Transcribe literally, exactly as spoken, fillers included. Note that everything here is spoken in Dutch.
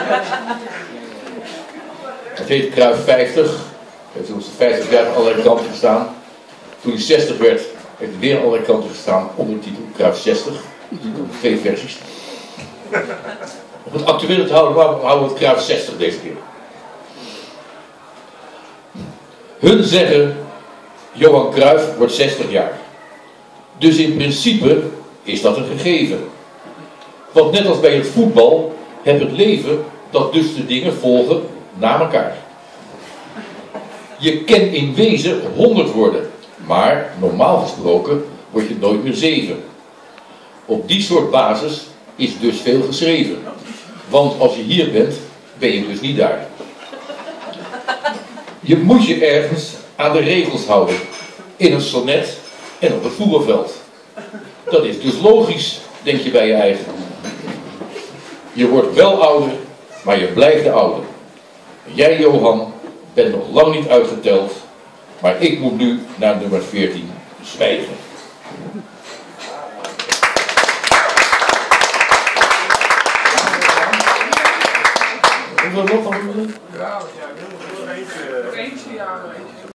Het heet Cruyff vijftig. Hij heeft onze vijftig jaar aan allerlei kanten gestaan. Toen hij zestig werd, heeft hij weer aan allerlei kanten gestaan onder de titel Cruyff zestig. Twee versies. Om het actuele te houden, houden we het Cruyff zestig deze keer. Hun zeggen, Johan Cruyff wordt zestig jaar. Dus in principe is dat een gegeven. Want net als bij het voetbal, heb het leven dat dus de dingen volgen na elkaar. Je kan in wezen honderd worden, maar normaal gesproken word je nooit meer zeven. Op die soort basis is dus veel geschreven. Want als je hier bent, ben je dus niet daar. Je moet je ergens aan de regels houden. In een sonnet en op het voetbalveld. Dat is dus logisch, denk je bij je eigen. Je wordt wel ouder, maar je blijft de oude. Jij, Johan, bent nog lang niet uitgeteld, maar ik moet nu naar nummer veertien zwijgen. Hoeveel nog van? Ja, ja, nog eentje. Eentje, ja, eentje.